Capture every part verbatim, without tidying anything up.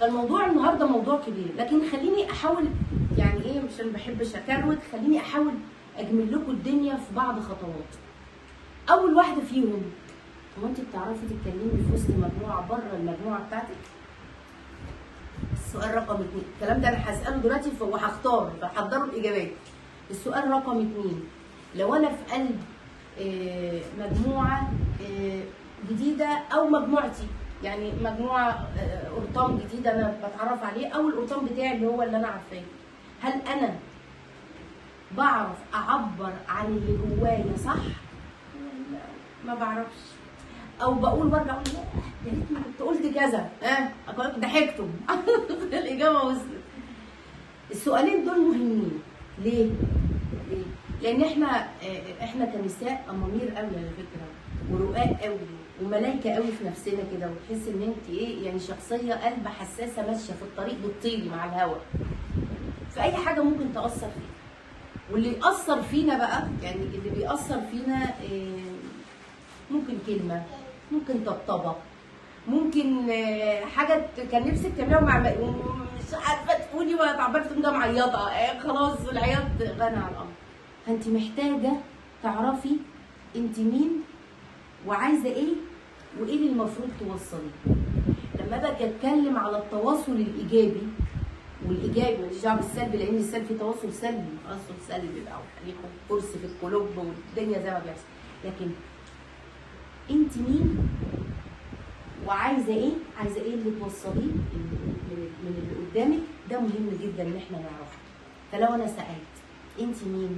فالموضوع النهارده موضوع كبير، لكن خليني احاول يعني ايه، مش انا ما بحبش اكروت، خليني احاول اجمل لكم الدنيا في بعض خطوات. اول واحده فيهم، هو انت بتعرفي تتكلمي في وسط مجموعه بره المجموعه بتاعتك؟ السؤال رقم اتنين، الكلام ده انا هساله دلوقتي وهختار، فحضروا الاجابات. السؤال رقم اتنين، لو انا في قلب مجموعه جديده او مجموعتي، يعني مجموعه قرطام جديده انا بتعرف عليه، او القرطام بتاعي اللي هو اللي انا عارفاه، هل انا بعرف اعبر عن اللي جوايا صح؟ ما بعرفش، او بقول برجع اقول يا ريتني كنت قلت كذا، ها أه؟ ضحكتم. الاجابه وصلت. السؤالين دول مهمين. ليه؟ ليه؟ لان احنا احنا كنساء امامير قوي على فكره، ورقاق قوي وملايكه قوي في نفسنا كده، وتحس ان انت ايه يعني شخصيه قلب حساسه ماشيه في الطريق بتطيري مع الهواء. فاي حاجه ممكن تاثر فينا. واللي ياثر فينا بقى، يعني اللي بيأثر فينا إيه، ممكن كلمه، ممكن طبطبه، ممكن حاجه كان نفسك تعمليها مع مش عارفه تقولي ولا تعبري تقومي معيطه، خلاص العياط غنى عن الامر. فانت محتاجه تعرفي انت مين وعايزه ايه وايه اللي المفروض توصليه. لما باجي اتكلم على التواصل الايجابي والايجابي ماليش دعوه بالسلبي، لان السلبي في تواصل سلبي، تواصل سلبي بقى وخليكم كرسي في القلوب والدنيا زي ما بيحصل. لكن انت مين وعايزه ايه، عايزه ايه اللي توصليه من اللي قدامك، ده مهم جدا ان احنا نعرفه. فلو انا سالت انت مين؟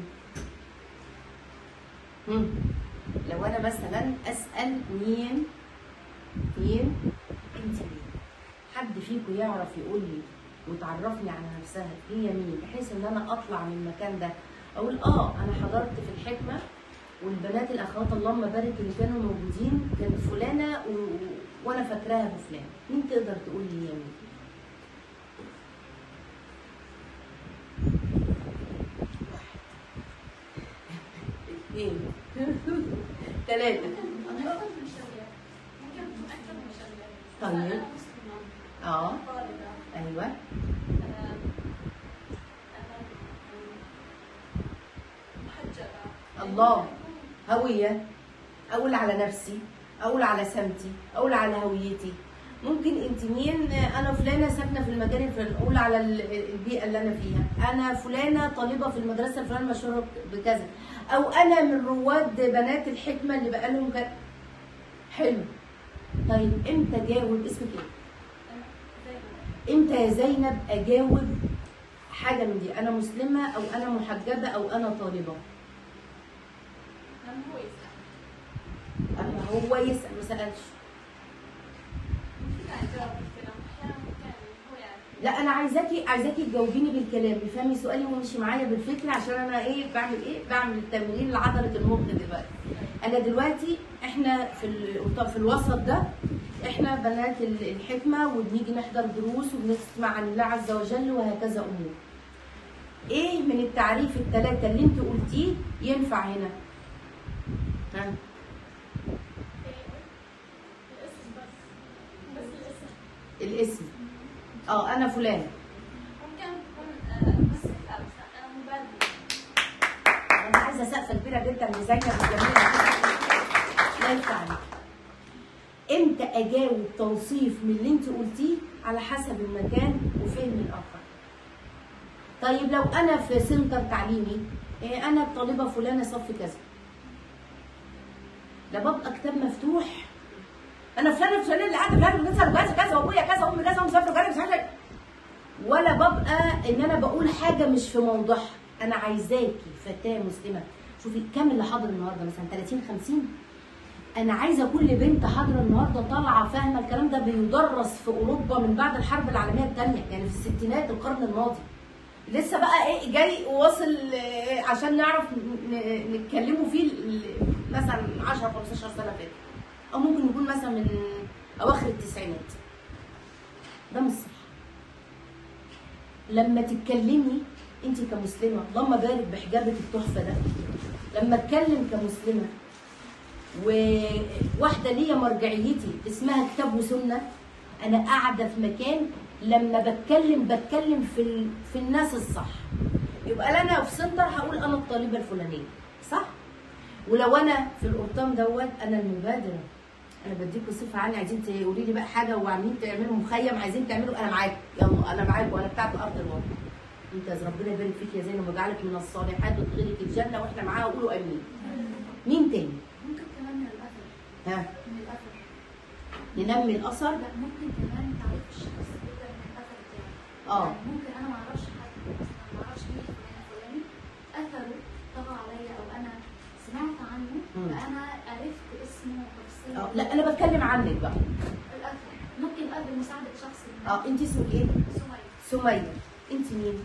مم. لو انا مثلا اسال مين مين انت مين، حد فيكم يعرف يقول لي وتعرفني على نفسها هي مين، بحيث ان انا اطلع من المكان ده اقول اه انا حضرت في الحكمه والبنات الاخوات اللهم بارك اللي كانوا موجودين كانت فلانه و... وانا فاكراها بفلان. مين تقدر تقول لي هي مين؟ واحد اثنين ثلاثه. طيب اه ايوه الله، هويه، اقول على نفسي، اقول على سمتي، اقول على هويتي. ممكن انت مين؟ انا فلانه ساكنه في المكان الفلاني، اقول على البيئه اللي انا فيها. انا فلانه طالبه في المدرسه الفلانيه مشهوره بكذا، او انا من رواد بنات الحكمه اللي بقالهم كذا. حلو. طيب امتى اجاوب؟ اسمك ايه؟ امتى يا زينب اجاوب حاجه من دي؟ انا مسلمه او انا محجبه او انا طالبه. اما هو يسال ما سالش. لا انا عايزاكي عايزاكي تجاوبيني بالكلام، افهمي سؤالي وامشي معايا بالفكره، عشان انا ايه بعمل ايه؟ بعمل التمرين لعضله المخ دلوقتي. انا دلوقتي احنا في في الوسط ده، احنا بنات الحكمه وبنيجي نحضر دروس وبنسمع عن الله عز وجل وهكذا امور. ايه من التعريف الثلاثه اللي انت قلتيه ينفع هنا؟ ها؟ الاسم. اه انا فلان. ممكن تكون بس انا مبادئ. انا عايزه سقفه كبيره جدا لزينب الجميله. لا ينفع. امتى اجاوب توصيف من اللي انت قلتيه على حسب المكان وفهم الاخر. طيب لو انا في سنتر تعليمي، انا الطالبه فلانه صف كذا، لا ببقى كتاب مفتوح، انا فلانه فلانه اللي قاعده فلانه بتسال كذا كذا وابويا كذا وامي كذا ومسافره كذا مش عارفه، ولا ببقى ان انا بقول حاجه مش في موضوعها. انا عايزاكي فتاه مسلمه، شوفي كام اللي حاضر النهارده، مثلا ثلاثين خمسين. انا عايزه كل بنت حاضره النهارده طالعه فاهمه الكلام ده بيدرس في اوروبا من بعد الحرب العالميه الثانيه، يعني في الستينات القرن الماضي. لسه بقى ايه جاي واصل عشان نعرف نتكلموا فيه مثلا عشرة خمستاشر سنه فاتت، او ممكن يكون مثلا من اواخر التسعينات. ده مش صح. لما تتكلمي انت كمسلمه، اللهم بارك بحجابك التحفه ده، لما اتكلم كمسلمه وواحده ليا مرجعيتي اسمها كتاب وسنه، انا قاعده في مكان لما بتكلم بتكلم في ال... في الناس الصح. يبقى انا في سنتر هقول انا الطالبه الفلانيه، صح؟ ولو انا في القرطام دوت انا المبادره، انا بديكوا صفه عني، عايزين تقولي لي بقى حاجه وعاملين تعملوا مخيم، عايزين تعملوا، انا معاكم، يلا انا معاكم، وانا بتاعت ارض الواقع. انت ربنا يبارك فيك يا زينب ويجعلك من الصالحات وتدخلك الجنه واحنا معاها، قولوا امين. مين تاني؟ ممكن كمان من الاثر. ها؟ من الاثر. ننمي الاثر؟ لا ممكن كمان تعرف الشخص يقدر من الاثر بتاعه. اه يعني ممكن انا ما اعرفش حد مثلا ما اعرفش مين فلان الفلاني، اثره طغى عليا او انا سمعت عنه مم. فانا عرفت اسمه وتفصيله. اه لا انا بتكلم عنك بقى. الاثر ممكن اقدر مساعده شخص ما. اه انت اسمك ايه؟ سمية. سميه. انت مين؟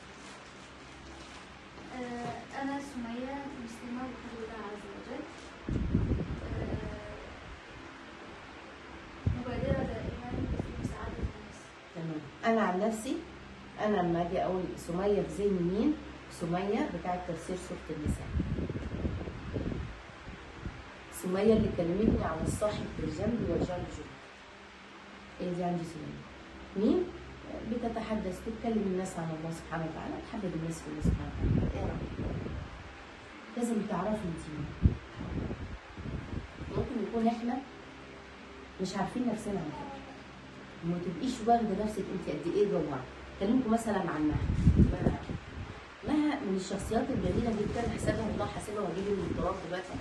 آه، أنا سمية مسلمة بحب الله عز وجل. آه، مبادرة دائما في مساعدة الناس. تمام. انا عن نفسي انا لما اجي اقول سميه في ذهني مين؟ سميه بتاعه تفسير سوره النساء. سميه اللي كلمتني عن الصاحب بالجنب والجار بجنب. ايه دي عندي سميه. مين؟ بتتحدث بتكلم الناس عن الله سبحانه وتعالى، تحبب الناس في الله سبحانه وتعالى. ايه رايك؟ لازم تعرفي انت مين. ممكن يكون احنا مش عارفين نفسنا عن كده. وما تبقيش واخده نفسك انت قد ايه جوه. اكلمكم مثلا عن مها. مها من الشخصيات الجميله جدا، حسابها الله حاسبها واجيب من التراب دلوقتي.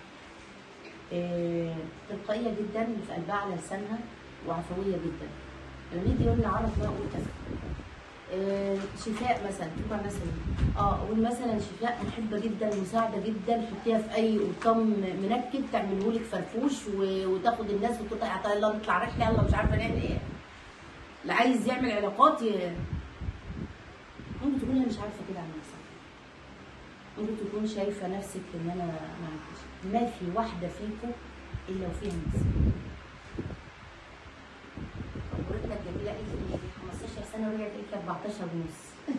إيه، تلقائيه جدا اللي في قلبها على لسانها وعفويه جدا. لما يجي يقول لي عرف ما اقول كذا. إيه، شفاء مثلا تبقى مثلا اه اقول مثلا شفاء محبه جدا مساعده جدا، حطيها في اي قطام منكد تعمله لك فرفوش وتاخد الناس وتقول لها يلا نطلع رحله يلا مش عارفه نعمل ايه. اللي عايز يعمل علاقات ي... ممكن تكون انا مش عارفه كده عن نفسك. ممكن تكون شايفه نفسك ان انا ما عرفتش. ما في واحده فيكم الا وفيها نفس. خبرتنا الجميله قالت لي خمستاشر سنه ورجعت قالت لي اربعتاشر ونص.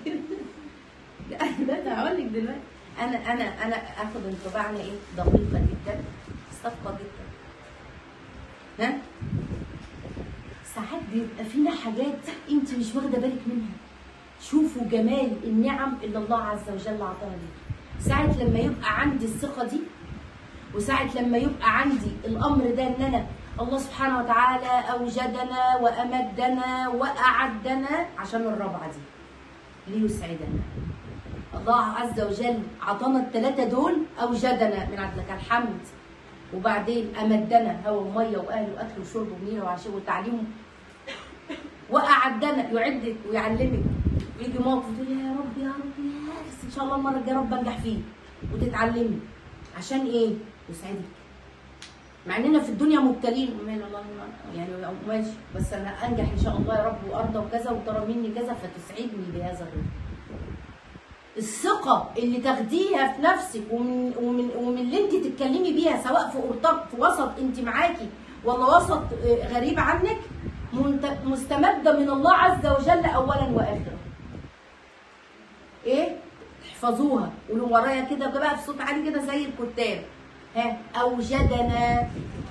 ده انا هقول لك دلوقتي. انا انا انا اخد انطباعنا ايه؟ دقيقه جدا، صادقه جدا. ها؟ ساعات بيبقى فينا حاجات انت مش واخده بالك منها. شوفوا جمال النعم اللي الله عز وجل عطاها لي. ساعه لما يبقى عندي الثقه دي، وساعه لما يبقى عندي الامر ده ان انا الله سبحانه وتعالى اوجدنا وامدنا واعدنا عشان الرابعه دي ليسعدنا. الله عز وجل عطانا الثلاثه دول، اوجدنا من عدلك الحمد، وبعدين امدنا هوا وميه واهل واكل وشرب وميره وعشاء وتعليم، واعدنا يعدك ويعلمك. ويجي موقف تقول يا رب يا رب يا بس ان شاء الله المره الجايه رب انجح فيه، وتتعلمي عشان ايه؟ يسعدك. مع اننا في الدنيا مبتلين يعني ماشي، بس انا انجح ان شاء الله يا رب وارضى وكذا وترى مني كذا فتسعدني بهذا الرضا. الثقه اللي تاخديها في نفسك ومن ومن ومن اللي انت تتكلمي بيها، سواء في قرطاق في وسط انت معاكي ولا وسط غريب عنك، مستمده من الله عز وجل اولا واخرا. ايه؟ احفظوها، قولوا ورايا كده بقى في صوت عالي كده زي الكتاب. ها؟ اوجدنا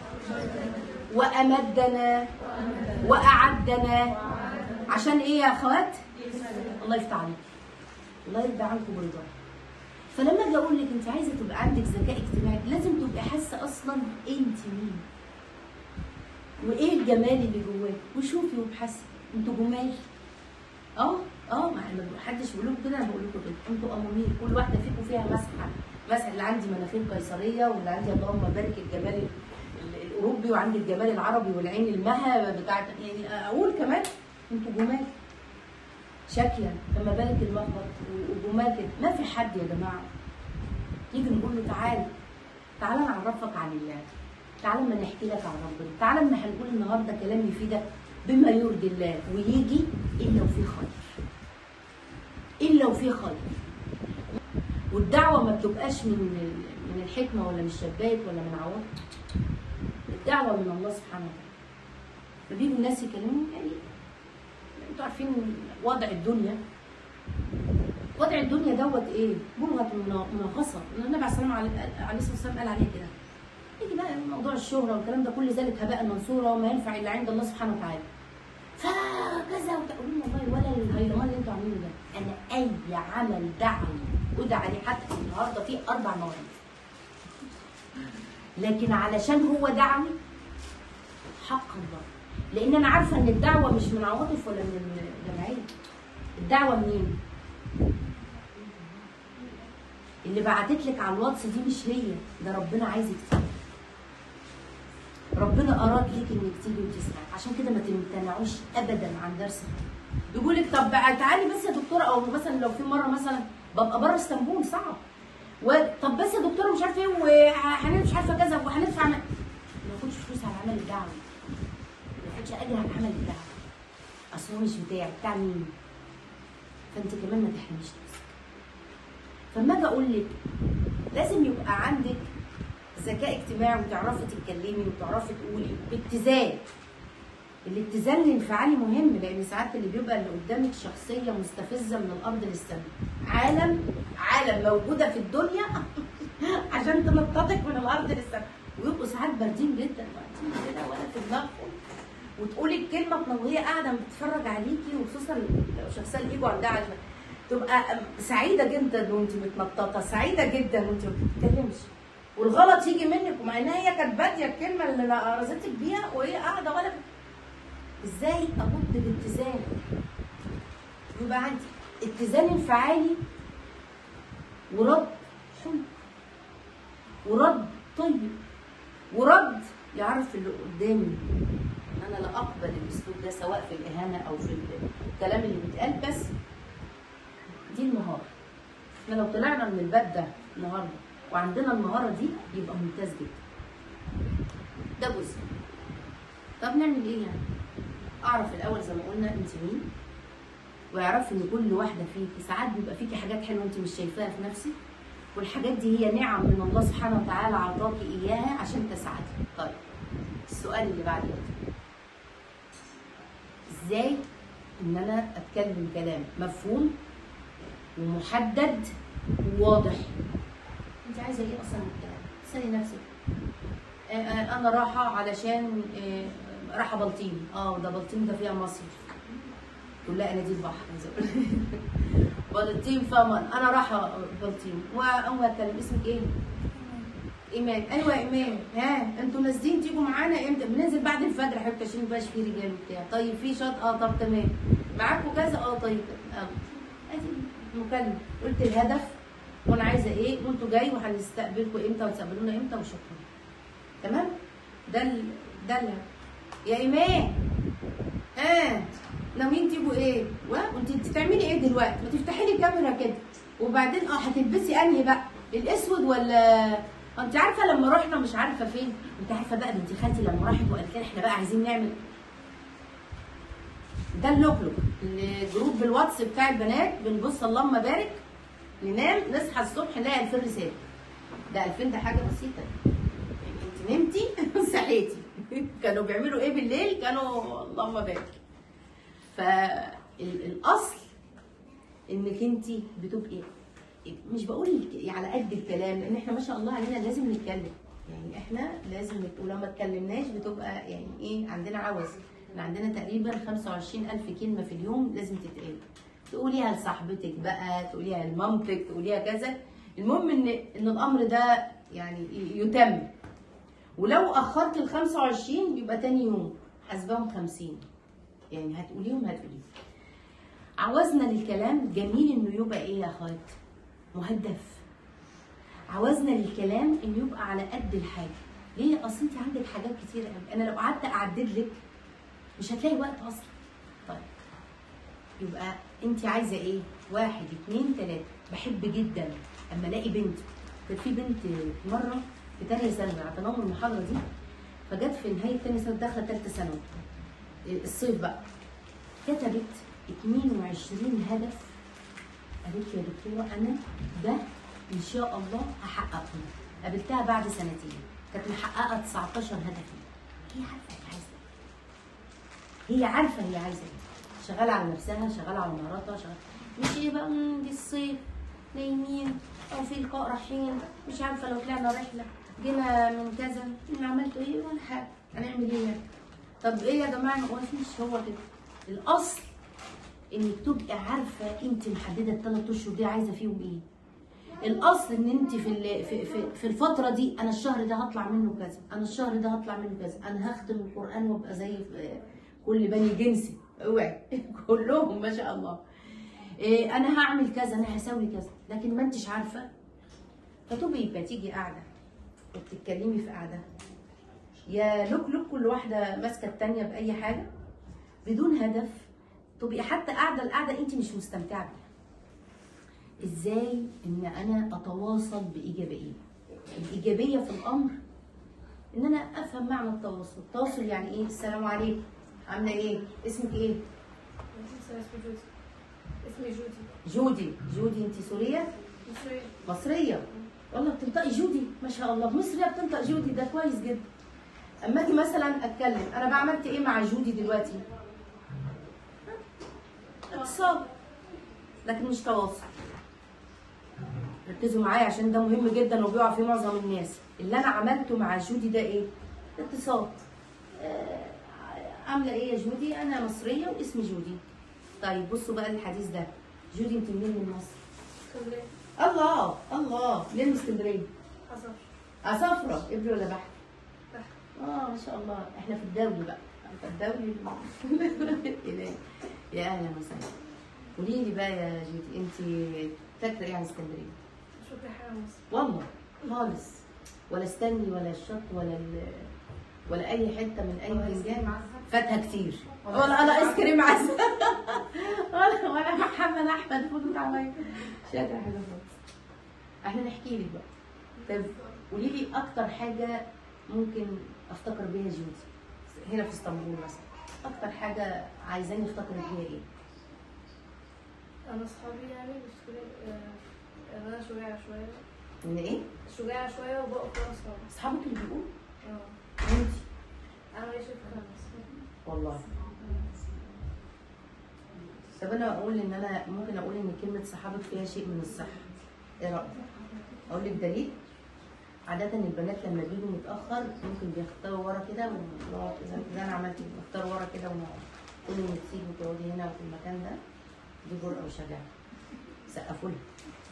وامدنا واعدنا عشان ايه يا اخوات؟ الله يفتح عليك. الله يرضى عنكم برضاه. فلما اجي اقول لك انت عايزه تبقى عندك ذكاء اجتماعي، لازم تبقي حاسه اصلا انت مين. وايه الجمال اللي جواك، وشوفي وابحثي. انتوا جمال. اه اه ما حدش بيقول لكم كده، انا بقول لكم كده. انتوا امامير، كل واحده فيكم فيها مسحه. مسح اللي عندي مناخير قيصريه، واللي عندي اللهم بارك الجمال الاوروبي، وعندي الجمال العربي والعين المها بتاعت يعني اقول كمان انتوا جمال. شاكيه لما بالك المخبط وجمال كده. ما في حد يا جماعه يجي نقول له تعالى تعالى نعرفك عن الله، تعالى اما نحكي لك عن ربنا، تعالى اما هنقول النهارده كلام يفيدك بما يرضي الله ويجي الا وفيه خير. الا وفيه خير. والدعوه ما بتبقاش من من الحكمه ولا من الشباك ولا من عوام. الدعوه من الله سبحانه وتعالى. فبيجوا الناس يكلموا يعني انتوا عارفين وضع الدنيا. وضع الدنيا دوت ايه؟ بلغه منغصه. النبي عليه الصلاه والسلام قال عليه كده. يجي بقى موضوع الشهره والكلام ده كل ذلك هباء منصورا وما ينفع الا عند الله سبحانه وتعالى. كذا وتقولوا لهم والله ولا الهيلمان اللي انتوا عاملينه ده، انا اي عمل دعوي ادعى عليه حتى النهارده فيه اربع مواد، لكن علشان هو دعوي حق الله، لان انا عارفه ان الدعوه مش من عواطف ولا من الجمعيه. الدعوه منين؟ اللي بعتت لك على الواتس دي مش هي، ده ربنا عايزك تيجي. ربنا اراد ليك انك تيجي وتسمعي، عشان كده ما تمتنعوش ابدا عن درس. يقول لك طب تعالي بس يا دكتوره، او مثلا لو في مره مثلا ببقى بره اسطنبول صعب، طب بس يا دكتوره مش عارفه ايه وهنعمل مش عارفه كذا وهندفع، ما ياخدش فلوس على العمل الدعوي، ما ياخدش اجر على العمل الدعوي، اصل هو مش بتاعي، بتاع مين؟ فانت كمان ما تحرميش نفسك. فلما اجي اقول لك لازم يبقى عندك ذكاء اجتماعي وتعرفي تتكلمي وتعرفي تقولي باتزان. الاتزان الانفعالي مهم، لان ساعات اللي بيبقى اللي قدامك شخصيه مستفزه من الارض للسماء، عالم عالم موجوده في الدنيا عشان تنططك من الارض للسماء، ويبقوا ساعات باردين جدا واقفين كده ولا في دماغهم، وتقولي الكلمه وهي قاعده بتتفرج عليكي، وخصوصا لو شخصيه الايجو عندها عشان تبقى سعيده جدا وانت متنططه، سعيده جدا وانت ما بتتكلمش، والغلط يجي منك ومع انها هي كانت باديه الكلمه اللي رزتك بيها وهي قاعده ولا. ازاي ارد باتزان؟ يبقى عندي اتزان انفعالي ورد حلو ورد طيب ورد يعرف اللي قدامي ان انا لا اقبل الاسلوب ده سواء في الاهانه او في الكلام اللي بيتقال. بس دي المهاره. احنا لو طلعنا من الباب ده النهارده وعندنا المهاره دي يبقى ممتاز جدا. ده جزء. طب نعمل ايه يعني؟ اعرف الاول زي ما قلنا انت مين، واعرف ان كل واحده فيكي ساعات بيبقى فيكي حاجات حلوه انت مش شايفاها في نفسك، والحاجات دي هي نعم من الله سبحانه وتعالى عطاكي اياها عشان تسعدي. طيب السؤال اللي بعد كده، ازاي ان انا اتكلم كلام مفهوم ومحدد وواضح؟ انت عايزه ايه اصلا من الكلام؟ اسالي نفسك. انا رايحه علشان رايحه بلطيم، اه ده بلطيم ده فيها مصيف، تقول لا انا دي البحر بلطيم فمن انا رايحه بلطيم. واول اتكلم اسمك ايه؟ ايمان. ايوه ايمان، ها انتوا نازلين تيجوا معانا امتى؟ بننزل بعد الفجر يا حبيبتي عشان ميبقاش في رجال وبتاع. طيب في شط؟ اه طب تمام. معاكوا كذا؟ اه طيب اه ادي مكالمه، قلت الهدف وانا عايزه ايه وانتوا جاي وهنستقبلكم امتى وتستقبلونا امتى وشكرا. تمام؟ ده ال... ده ال... يا ايمان اه ناويين تيجوا ايه؟ وانت بتعملي ايه دلوقتي؟ ما تفتحي لي كاميرا كده. وبعدين اه هتلبسي انهي بقى؟ الاسود ولا انت عارفه لما رحنا مش عارفه فين؟ انت عارفه بقى بنت خالتي لما راحت وقالت لنا احنا بقى عايزين نعمل ده اللوكلوك، الجروب بالواتس بتاع البنات، بنبص اللهم بارك ننام نصحى الصبح نلاقي ألفين رساله. ده ألفين ده حاجه بسيطه يعني، انت نمتي صحيتي كانوا بيعملوا ايه بالليل؟ كانوا اللهم بارك. فالاصل انك انت بتبقي مش بقول على قد الكلام، لان احنا ما شاء الله علينا لازم نتكلم، يعني احنا لازم ولو ما اتكلمناش بتبقى يعني ايه عندنا عوز. احنا عندنا تقريبا خمسة وعشرين ألف كلمه في اليوم لازم تتقال، تقوليها لصاحبتك بقى، تقوليها لمامتك، تقوليها كذا. المهم ان ان الامر ده يعني يتم، ولو اخرت ال خمسة وعشرين بيبقى تاني يوم حاسباهم خمسين، يعني هتقوليهم هتقوليهم. عوزنا للكلام جميل انه يبقى ايه يا اخوات؟ مهدف. عوزنا للكلام انه يبقى على قد الحاجه. ليه؟ اصل انت عندك حاجات كتير قوي، انا لو قعدت اعدد لك مش هتلاقي وقت اصلا. طيب يبقى انت عايزه ايه؟ واحد اتنين تلاته. بحب جدا اما الاقي بنت، كانت في بنت مره في تانية ثانوي اعطيناهم المحاضره دي، فجت في نهايه تانية ثانوي داخله تالتة ثانوي الصيف بقى، كتبت اتنين وعشرين هدف. قالت لي يا دكتوره انا ده ان شاء الله هحققه. قابلتها بعد سنتين كانت محققه تسعتاشر هدف. هي عارفه هي عايزه ايه، هي عارفه هي عايزه ايه، شغاله على نفسها، شغاله على مهاراتها، شغاله مش ايه بقى دي الصيف نايمين او في لقاء رايحين مش عارفه لو طلعنا رحله جينا من كذا عملتوا ايه ولا حاجه هنعمل ايه يعني. طب ايه يا جماعه؟ ما فيش، هو كده الاصل انك تبقي عارفه انت محدده الثلاث اشهر دي عايزه فيهم ايه. الاصل ان انت في ال- في في, في الفتره دي انا الشهر ده هطلع منه كذا، انا الشهر ده هطلع منه كذا، انا هختم القران وابقى زي كل بني جنسي، اوعي كلهم ما شاء الله. إيه انا هعمل كذا، انا هسوي كذا، لكن ما انتش عارفه فتبقي يبقى تيجي قاعده وبتتكلمي في قاعده يا لوك لوك كل واحده ماسكه الثانيه باي حاجه بدون هدف، تبقي حتى قاعده القعده انت مش مستمتعه بيها. ازاي ان انا اتواصل بايجابيه؟ الايجابيه في الامر ان انا افهم معنى التواصل. التواصل يعني ايه؟ السلام عليكم، عامله ايه؟ اسمك ايه؟ اسمي جودي. اسمي جودي. جودي. جودي انت سوريه؟ مصرية. مصريه. والله بتنطقي جودي ما شاء الله، مصريه بتنطق جودي، ده كويس جدا. اما اجي مثلا اتكلم انا بقى عملت ايه مع جودي دلوقتي؟ اتصال، لكن مش تواصل. ركزوا معايا عشان ده مهم جدا وبيقع فيه معظم الناس. اللي انا عملته مع جودي ده ايه؟ اتصال. آه، عامله ايه يا جودي؟ انا مصريه واسمي جودي. طيب بصوا بقى الحديث ده. جودي انت منين من مصر؟ اسكندرية. الله الله، منين من اسكندريه؟ عصافرة. عصافره، ابري ولا بحر؟ بحر. اه ما شاء الله، احنا في الدولي بقى، عارفه الدولي. إلهي. يا اهلا وسهلا. قولي لي بقى يا جودي، انت فاكره ايه عن اسكندريه؟ مش فاكرة حاجة عن مصر. والله خالص، ولا استني ولا الشط ولا ال... ولا اي حته من اي فنجان فاتها كتير، ولا ولا ايس كريم عسل ولا ولا محمد احمد فول طعميه شاطره حاجه خالص. احنا نحكي لك بقى. طب قولي لي اكتر حاجه ممكن افتكر بيها جودي هنا في اسطنبول مثلا، اكتر حاجه عايزاني افتكر بيها ايه؟ أنا أصحابي يعني بيشتري آه، أنا شجاعة شوية. من ايه؟ شجاعة شوية وبقف ورا أصحابي. اصحابك اللي بيقولوا؟ اه. انت؟ أنا ماشية في خمس. والله. طب انا اقول ان انا ممكن اقول ان كلمه صحابك فيها شيء من الصحه. ايه رايك؟ اقول لك دليل. عاده البنات لما بيجوا متاخر ممكن بيختاروا ورا كده ونقعد زي انا عملت، بختار ورا كده ونقعد. كل ما تيجي وتقعدي هنا في المكان ده دي جرأة وشجاعه. سقفوا لها.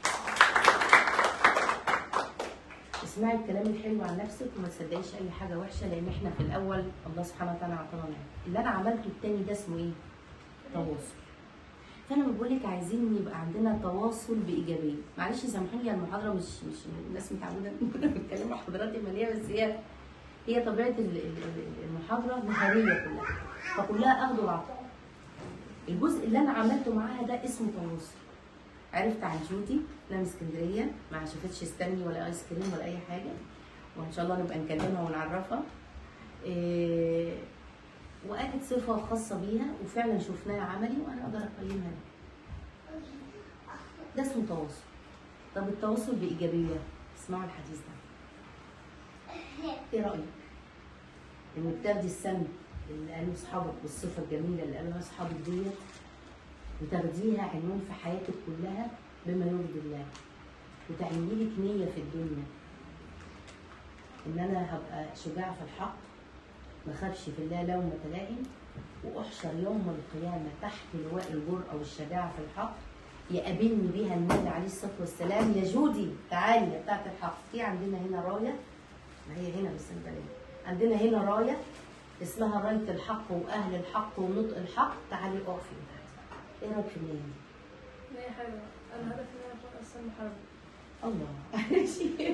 اسمعي الكلام الحلو عن نفسك وما تصدقيش اي حاجه وحشه، لان احنا في الاول الله سبحانه وتعالى عطانا نعمه. اللي انا عملته التاني ده اسمه ايه؟ تواصل. فانا بقول لك عايزين يبقى عندنا تواصل بايجابيه. معلش سامحوني المحاضره مش مش الناس متعوده نتكلم محاضرات ماليه، بس هي هي طبيعه ال- ال- المحاضره مهاريه كلها، فكلها اخد وعطاء. الجزء اللي انا عملته معاها ده اسمه تواصل. عرفت عن جودي انها من اسكندريه، ما شافتش استني ولا ايس كريم ولا اي حاجه، وان شاء الله نبقى نكلمها ونعرفها. إيه وقالت صفه خاصه بيها وفعلا شفناها عملي وانا اقدر اقيمها. ده اسمه تواصل. طب التواصل بايجابيه، اسمعوا الحديث ده. ايه رايك؟ انك تاخدي السم اللي قالوا اصحابك والصفه الجميله اللي قالوها اصحابك ديت وتاخديها عنوان في حياتك كلها بما يرضي الله، وتعملي لك نيه في الدنيا ان انا هبقى شجاع في الحق، ما اخافش في الله لومة لائم، واحشر يوم القيامه تحت لواء الجرأه والشجاعه في الحق، يقابلني بيها النبي عليه الصلاه والسلام. يا جودي تعالي يا بتاعت الحق. في عندنا هنا رايه، ما هي هنا بس البلد، عندنا هنا رايه اسمها رايه الحق واهل الحق ونطق الحق. تعالي اقفي. ايه رايك في النيه دي؟ لا هي حاجة. أنا هدفي إن أنا أكون أصلا محاربة. الله ماشي.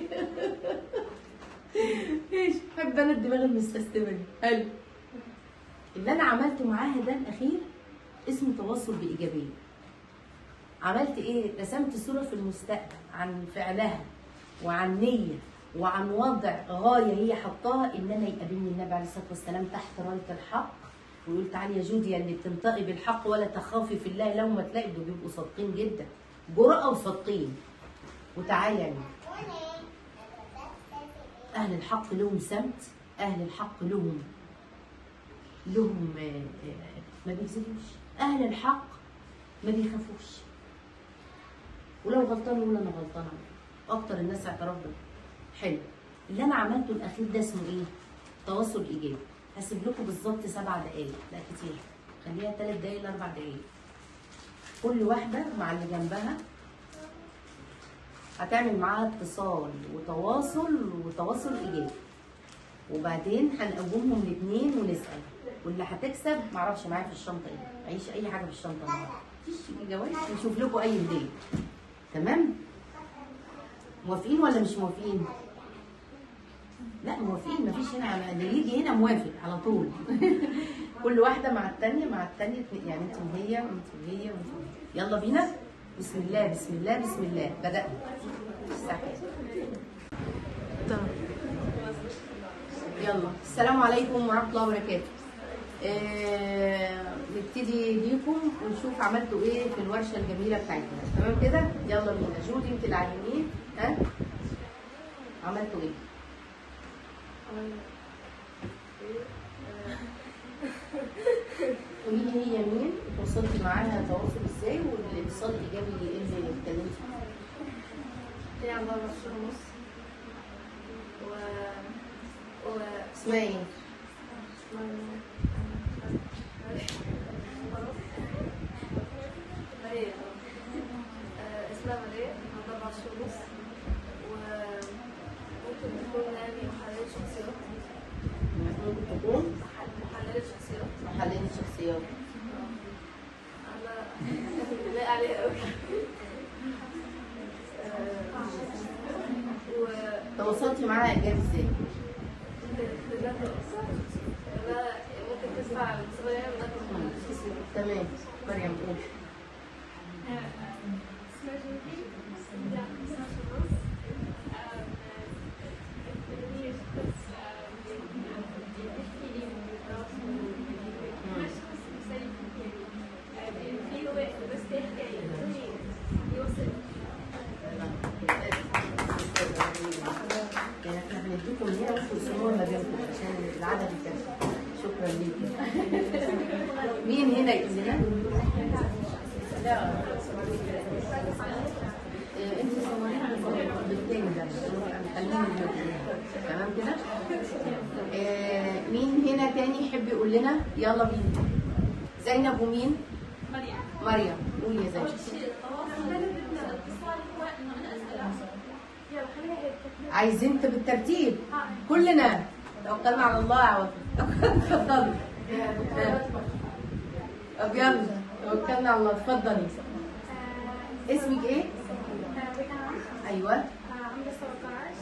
ماشي، بحب انا الدماغ المستسلمه دي. حلو. اللي انا عملته معاها ده الاخير اسمه تواصل بايجابيه. عملت ايه؟ رسمت صوره في المستقبل عن فعلها وعن نيه وعن وضع غايه هي حطاها، ان انا يقابلني النبي عليه الصلاه والسلام تحت رايه الحق ويقول تعالي يا جودي يا اللي بتنطقي بالحق ولا تخافي في الله لومة لائم. دول بيبقوا صادقين جدا، جرأة وصادقين. وتعالي يعني أهل الحق لهم سمت، أهل الحق لهم لهم ما بيكذبوش، أهل الحق ما بيخافوش، ولو غلطان يقول أنا غلطانة. أكتر الناس اعتراف بده. حلو. اللي أنا عملته الأخير ده اسمه إيه؟ تواصل إيجابي. هسيب لكم بالظبط سبع دقايق، لا كتير، خليها ثلاث دقايق لاربع دقايق. كل واحده مع اللي جنبها هتعمل معاها اتصال وتواصل وتواصل ايجابي، وبعدين هنقومهم الاثنين ونسال، واللي هتكسب معرفش معايا في الشنطه ايه، عيش اي حاجه في الشنطه النهارده، مفيش جواز، نشوف لكم اي هديه. تمام؟ موافقين ولا مش موافقين؟ لا موافقين، مفيش هنا اللي يجي هنا موافق على طول. كل واحده مع الثانيه مع الثانيه، يعني انت وهي وانت وهي وانت وهي. يلا بينا. بسم الله بسم الله بسم الله. بدأنا. تمام. يلا السلام عليكم ورحمه الله وبركاته. آه نبتدي بيكم ونشوف عملتوا ايه في الورشه الجميله بتاعتنا. تمام كده؟ يلا بينا. جودي انت اللي على اليمين. ها؟ عملتوا ايه؟ قولي لي هي مين؟ وصلتي معاها تواصل ازاي؟ والاتصال الايجابي ايه اللي اتكلمتي فيه؟ هي عندها بشر ونص و و اسمها ايه؟ ماريا. اسمها ماريا، عندها أربع شهور ونص، وممكن تكون يعني محللة شخصيات. ممكن تكون محللة شخصيات. محللة شخصيات. أنا لاقي عليها أوي. تواصلتي معاها ايجابي ازاي؟ لا ممكن تسمع صغير لكن تمام. مريم قولي. اسمها جودي، عندها خمسة عشر ونص، هي شخص يحكي لي من التواصل، مش شخص مسالي يعني في وقت بس يحكي يوصل. يعني احنا بنديكم هنا وانتوا تسموها ما بينكم عشان العدد يكفي. شكرا ليكي. مين هنا يقول لنا؟ لا انت صورينا بالتاني ده خلينا تمام كده؟ آه مين هنا تاني يحب يقول لنا؟ يلا بينا. زينب ومين؟ مريم. مريم. قولي يا زينب. عايزين بالترتيب كلنا. توكلنا على الله يا عوض. اتفضلي. طب يلا توكلنا على الله. اتفضلي. اسمك ايه؟ ايوه. عمري سبعتاشر.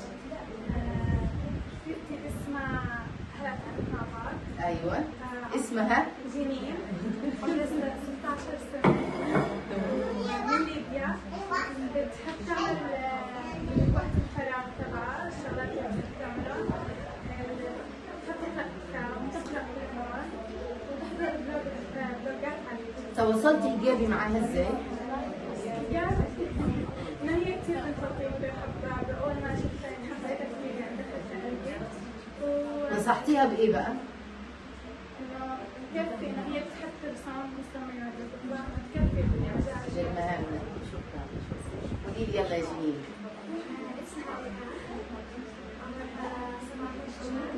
بنتي اسمها هلا تعرفنا مع بعض. ايوه. اسمها جنين. عمرها ستة عشر سنة. من ليبيا. بتحب تعمل وقت الفراغ تبعها الشغلات اللي بتحب تعملها. بتحب تقرا افلام، تقرا قرآن، وتحضر بلوجات على اليوتيوب. تواصلتي ايجابي معاها ازاي؟ يعني إن هي كثير بنت لطيفة بحبها، بأول ما شفتها حبيتها كثير يعني دخلت قلبي. نصحتيها بايه بقى؟ إنه تكفي إن هي بتحب ترسم مستمرة تكفي بالمجال. جمال. شكرا. قولي لي يلا يا جميل. اسمها عمرها سبعتاشر سنة.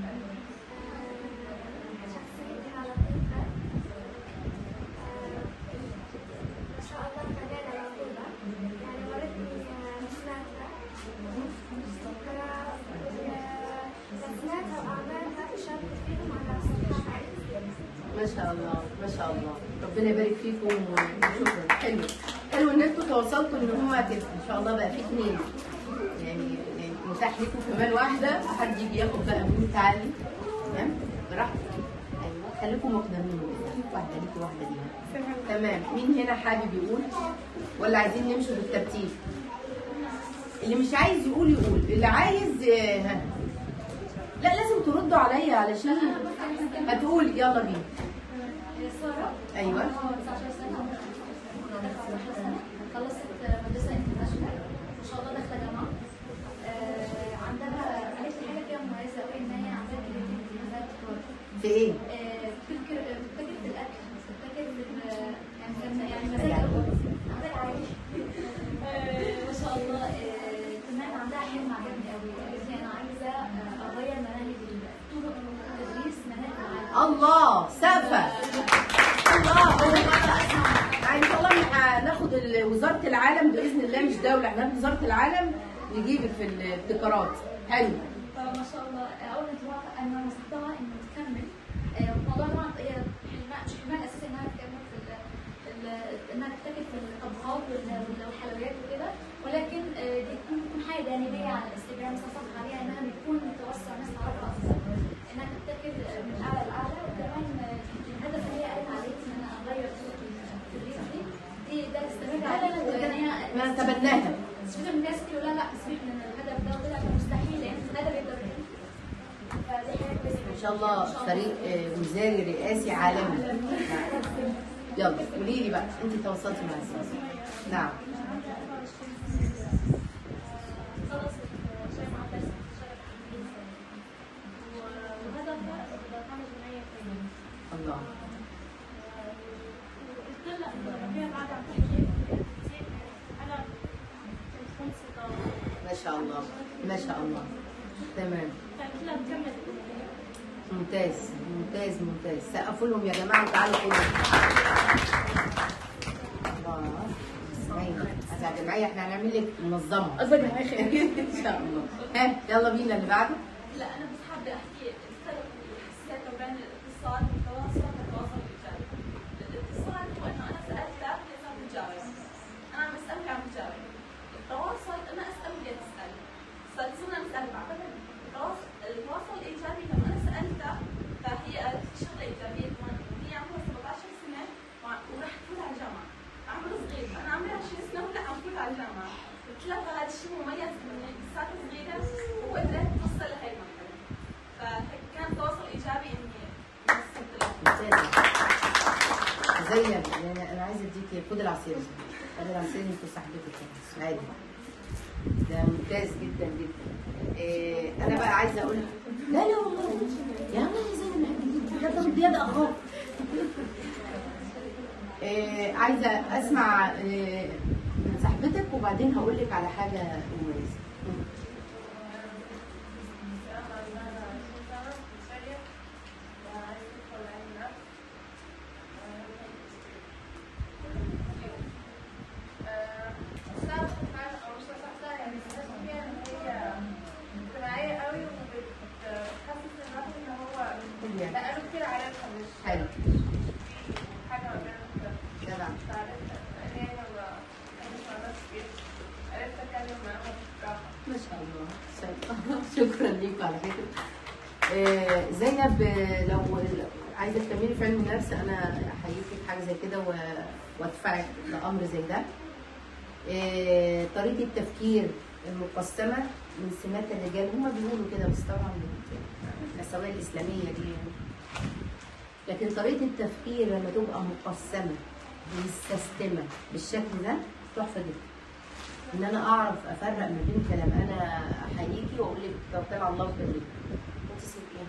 شخصيتها لطيفة. ما شاء الله مجالها لطيفة. يعني ورتني رسماتها. رسماتها وأعمالها شاركت فيهم على صفحتها. ما شاء الله ما شاء الله. ربنا يبارك فيكم وشكرا. حلو حلو ان انتوا تواصلتوا ان هم هتبقى ان شاء الله بقى في اثنين، يعني يعني متاح لكم كمان واحده، حد يجي ياخد بقى مين. تعالي تمام براحتك. ايوه خليكم مقدمين. واحده ليكي واحده ليها. تمام. مين هنا حابب يقول ولا عايزين نمشي بالترتيب؟ اللي مش عايز يقول يقول، اللي عايز ها. لا لازم تردوا عليا علشان هتقول. يلا بينا. سارة. ايوه. تسعتاشر سنة. خلصت مدرسة انترناشونال، ان شاء الله داخلة جامعة. عندها قالت لي حاجة فيها مميزة قوي، ان هي عندها كرياتيفيتي، عندها ابتكار. في ايه؟ بتبتكر بتبتكر في الاكل، بتبتكر في يعني يعني مزاج قوي. مزاج عالي. ما شاء الله. كمان عندها حلم عجبني قوي، قالت لي انا عايزة اغير مناهج الطرق التدريس، مناهج العالم. الله. سقفة. ال- وزاره العالم باذن الله، مش دوله، احنا في وزاره العالم نجيبك في الابتكارات. حلو. ما شاء الله. اول انطباع انا نصحتها انه تكمل. آه، الموضوع طبعا هي حلمان مش حلمان اساسي انها تكمل في ال- ال- انها تتكل في الطبخات وال- والحلويات وكده، ولكن آه، دي تكون تكون حاجه جانبيه على الانستجرام، صفحه عليها انها بتكون توسع ناس تعرفها اكثر، انها تتكل من اعلى لاعلى. وكمان آه، الهدف اللي هي قالت عليه ان انا اغير في الريس دي دي ده استمر عليه، وان هي ما تبناها. بس في الناس يقولوا لا لا سيبك من الهدف ده، وطلع مستحيل لان الهدف يقدر يحل. فدي حاجه كويسه ان شاء الله فريق آه، وزاري رئاسي عالمي. يلا قولي لي بقى، انت تواصلتي مع السياسه. نعم. خلص شيء مع درس وهدفها إذا كانت جمعية كويسة. الله. قلت لها إنه فيها بعد عم تحكي كثير، أنا كنت منصتة. ما شاء الله ما شاء الله. تمام. فقلت لها بكمل. ممتاز ممتاز ممتاز. سقفوا لهم يا جماعه وتعالوا كلهم. الله. اسمعي هذا جمعيه، احنا هنعمل لك منظمه. قصدك جمعية خير. ان شاء الله. ها يلا بينا اللي بعده. لا أنا بس حابة أحكي الفرق اللي حسيته بين الاتصال والتواصل والتواصل الإيجابي. الاتصال هو إنه أنا سألته هي صار بتجاوب. أنا عم بسأله عم بتجاوب. التواصل أنا أسأله هي تسأل. صرنا نسأل بعض. التواصل التواصل الإيجابي لما أنا سألته فهي قالت لي شغلة إيجابية كمان، هي عمرها سبعطعش سنة وراح تفوت على الجامعة. عمر صغير، أنا عمري عشرين سنة ولا عم فوت على الجامعة. قلت لها هذا الشيء مميز من لساتها صغيرة وقدرت توصل لهي المرحلة. فكان تواصل إيجابي إني وصلت له. ممتازه. زينب يعني انا عايزه اديكي خد العصير. خد العصير انت صاحبتك عادي. ده ممتاز جدا جدا. إيه انا بقى عايزه اقول لا لا والله يا عم يا زينب ده بيد اخاك. إيه عايزه اسمع إيه من صاحبتك وبعدين هقول لك على حاجه مميزه. حلو. جدع. ما شاء الله. شكرا ليكم على فكره. آه، زينب آه، لو عايزه تكملي في علم النفس انا احييكي في حاجه زي كده و- وادفعك لامر زي ده. آه، طريقه التفكير المقسمه من سمات الرجال، هما بيقولوا كده بس طبعا النسويه الاسلاميه دي يعني. لكن طريقه التفكير لما تبقى مقسمه مستسلمه بالشكل ده تحفه جدا. ان انا اعرف افرق ما بين كلام. انا احييكي واقول لك توكل على الله وكلمك. انت اسمك ايه؟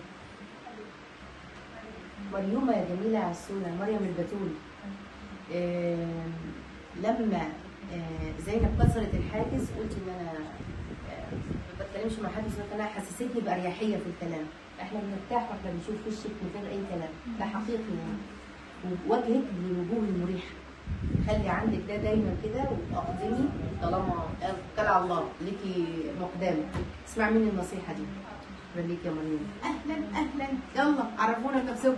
مريومه يا جميله عسوله، مريم البتول. آه لما آه زينب كسرت الحاجز قلت ان انا آه ما بتكلمش مع حد اسمها كلام، حسستني باريحيه في الكلام. احنا بنرتاح واحنا بنشوف وشك من غير اي كلام، ده حقيقي يعني. ووجهك للوجوه المريحه. خلي عندك ده دايما كده واقدمي طالما توكلي على الله ليكي مقدمه. اسمع مني النصيحه دي. شكرا ليك يا مريم. اهلا اهلا يلا عرفونا نفسكم.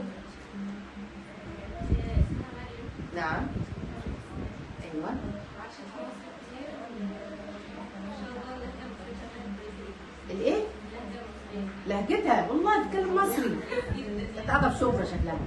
نعم. ايوه. الايه؟ لهجتها والله بتتكلم مصري. قاعده في شبرا شكلها.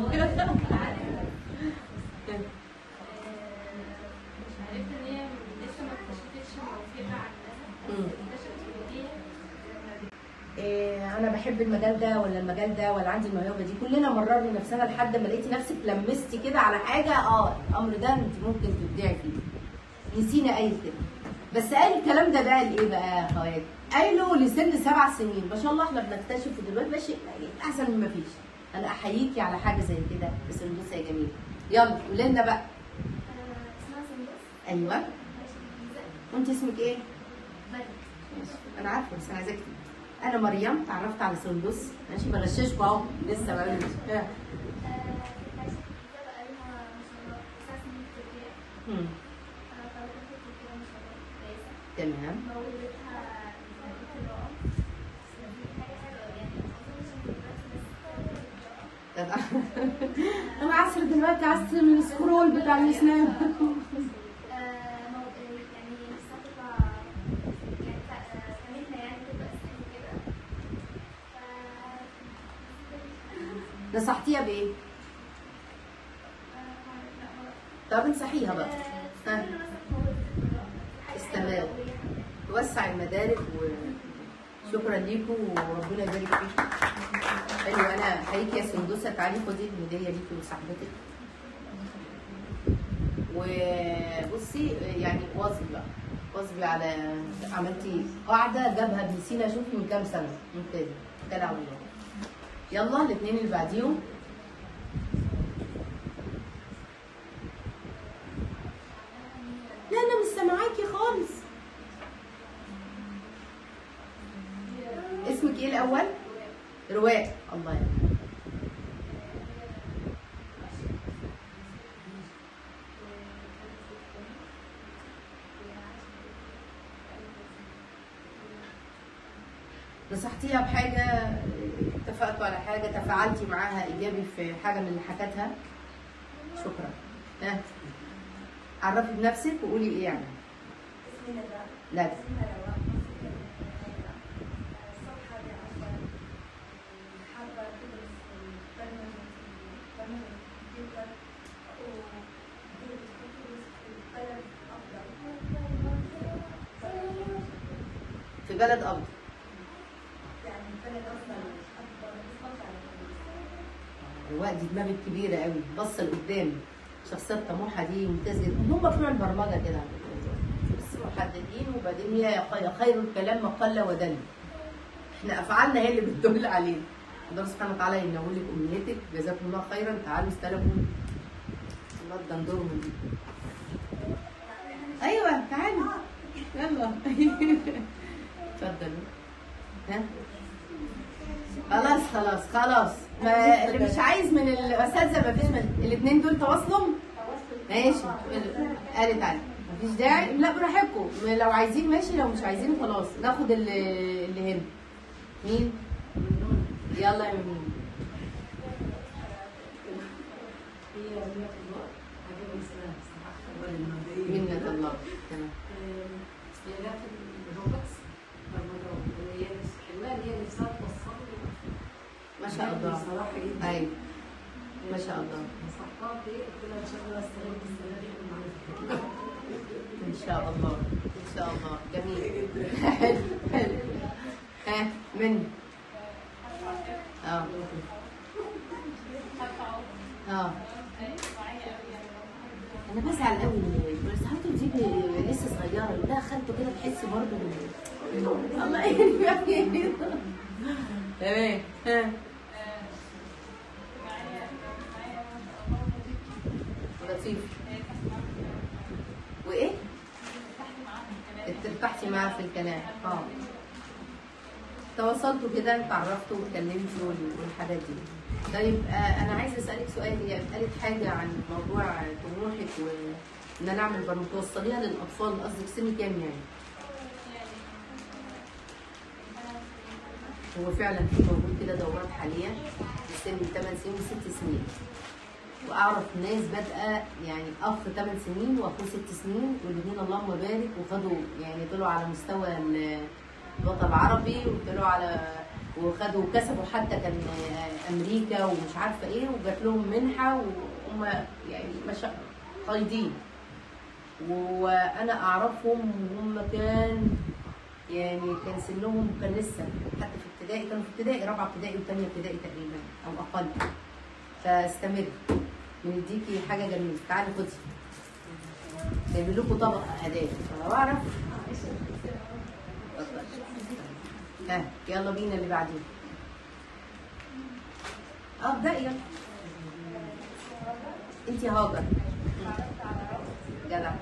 عرفت ان هي لسه ما اكتشفتش موهبه عندها، اكتشفت ان هي إيه انا بحب المجال ده ولا المجال ده ولا عندي الموهبه دي. كلنا مررنا نفسنا لحد ما لقيتي نفسك لمستي كده على حاجه اه الامر ده انت ممكن تبدعي فيه. نسينا قايل كده بس قال الكلام ده ده لايه بقى يا خوات؟ قايله لسن سبع سنين. ما شاء الله احنا بنكتشف دلوقتي ده شيء احسن من ما فيش. انا احييكي على حاجه زي كده بسندوسه يا جميله. يلا قولي لنا بقى. اسمها سندس. ايوه. وانت اسمك ايه؟ ملك. ماشي. انا عارفه بس انا عايزاك. انا مريم اتعرفت على سندس ماشي بغششكم اهو لسه ما قلتش. بقى لها ما شاء الله تسع سنين في تركيا. امم تمام. موهبتها القراءة. انا عصر دلوقتي عصر من السكرول بتاع السناب. نصحتيها بايه؟ طب انصحيها بقى. ها استمر، توسع المدارك. وشكرا ليكم وربنا يبارك فيكم. حلو. انا احييكي يا سندوسه. تعالي خدي الهديه ليكي وصاحبتك. وبصي يعني واظبي بقى، واظبي على عملتي قاعده جابها ابن سينا شوفي من كام سنه ممتازه. دلع الله. يلا الاثنين اللي بعديهم. لا انا مش سامعاكي خالص. اسمك ايه الاول؟ رواء. الله يرحمها. نصحتيها بحاجه؟ اتفقتوا على حاجه؟ تفاعلتي معاها ايجابي في حاجه من اللي حكتها؟ شكرا. ها عرفي بنفسك وقولي ايه يعني. اسمي ندى. ندى. اسمها رواء. الصفحة دي عشان حابة تدرس البرمجة البرمجة الكمبيوتر وتدرس في بلد أفضل. في بلد أفضل. يعني بلد أفضل أكبر مستوى. رواء دي دماغك كبيرة قوي، بص لقدام. الشخصيات الطموحة دي ممتازة جدا. هم بتوع البرمجة كده بس محددين. وبعدين هي خير الكلام ما قل ودل. احنا افعالنا هي اللي بتدل علينا. الله سبحانه وتعالى ينول لك امنيتك. جزاكم الله خيرا. تعالوا استلموا الله تدندرهم دي. ايوه تعالوا يلا. اتفضلوا. ها خلاص خلاص خلاص. ما اللي مش عايز من الاساتذه ما فيش. من الاثنين دول تواصلوا ماشي. قالت علي مفيش داعي. لا براحتكم لو عايزين ماشي، لو مش عايزين خلاص. ناخد اللي, اللي هنا. مين؟ يلا يا مين. منة الله. تمام. ما شاء الله. ايوه ما شاء الله. ان شاء الله ان شاء الله. جميل. حلو حلو. ها من اه اه انا بزعل قوي من صاحبته دي لسه صغيره. لا خالته كده تحسي برضه الله يهديك. تمام. ها لطيف. وايه؟ ارتحتي معاها في الكلام. اه تواصلتوا كده، اتعرفتوا واتكلمتوا والحاجات دي. طيب آه انا عايزه اسالك سؤال. هي قالت حاجه عن موضوع طموحك وان انا اعمل برامج توصليها للاطفال. قصدك سن كام يعني؟ هو فعلا في موجود كده دورات حاليا لسن ثمان سنين وست سنين. واعرف ناس بادئه يعني اخ ثمان سنين واخوه ست سنين والاثنين اللهم بارك وخدوا يعني طلعوا على مستوى الوطن العربي وطلعوا على وخدوا كسبوا حتى كان امريكا ومش عارفه ايه وجات لهم منحه وهم يعني ما شاء قايدين. وانا اعرفهم وهم كان يعني كان سنهم كان لسه حتى في ابتدائي، كانوا في ابتدائي رابعه ابتدائي وثانيه ابتدائي تقريبا او اقل. فاستمر. بنديكي حاجه جميله. تعالي خدي. جايب لكم طبق هدايا. انا بعرف. ها يلا بينا اللي بعدين. اه ابدأي يلا. انتي هاجر. جدع.